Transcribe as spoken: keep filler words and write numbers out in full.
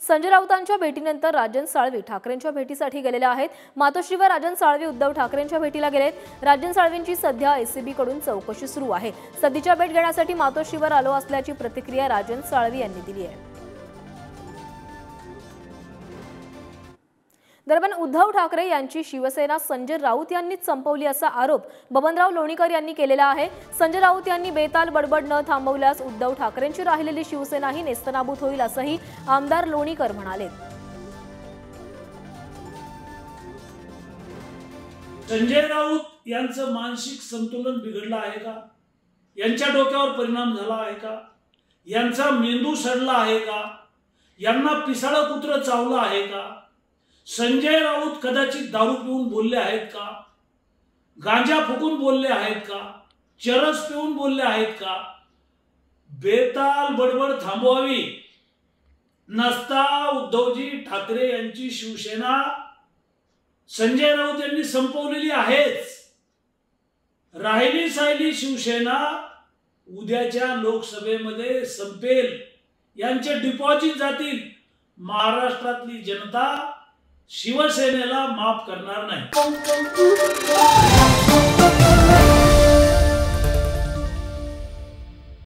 संजय राऊतांच्या भेटीनंतर राजन साळवी ठाकरेंच्या भेटीसाठी गेलेले आहेत। मातोश्री व राजन साळवी उद्धव ठाकरेंच्या भेटीला गेलेत। राजन साळवींची सध्या एसीबी कडून चौकशी सुरू आहे। सध्याच्या भेट घेण्यासाठी मातोश्रीवर आलो असल्याची प्रतिक्रिया राजन साळवी यांनी दिली आहे। दरम्यान उद्धव ठाकरे यांची शिवसेना संजय राऊत यांनीच संपवली असा आरोप बबनराव लोणीकर यांनी केलेला आहे। संजय राऊत यांनी बेताल बडबड न थांबवल्यास उद्धव ठाकरेंची राहिलेली शिवसेनाही नेस्तनाबूत होईल असंही आमदार लोणीकर म्हणाले। संजय राऊत यांचं मानसिक संतुलन बिघडलं आहे का? यांच्या डोक्यावर परिणाम झाला आहे का? यांचा मेंदू सडला आहे का? यांना पिसाळ कुत्र चावलं आहे का? संजय राऊत कदाचित दारू पिऊन बोलले आहेत का? गांजा फुकून बोलले आहेत का? चरस पिऊन बोलले आहेत का? बेताल बडबड थांबवावी नसता उद्धवजी ठाकरे यांची शिवसेना संजय राऊत यांनी संपवलेली आहेच। राहिली सायली शिवसेना उद्याच्या लोकसभेमध्ये संपेल। यांचे डिपॉझिट जातील। महाराष्ट्रातली जनता शिवसेनेला माफ करणार नाही।